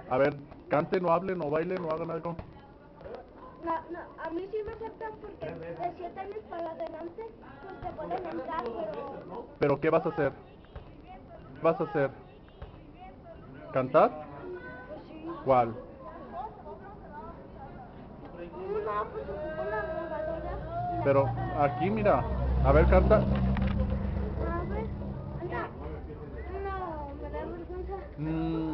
A ver, canten o hablen o bailen o hagan algo. No, no, a mí sí me aceptan porque de 7 años para adelante pues te pueden entrar, pero... ¿Pero qué vas a hacer? ¿Qué vas a hacer? ¿Cantar? Pues sí. ¿Cuál? No, pues ocupo la grabadora. Pero aquí mira, a ver, canta. A ver, anda. No, me da vergüenza.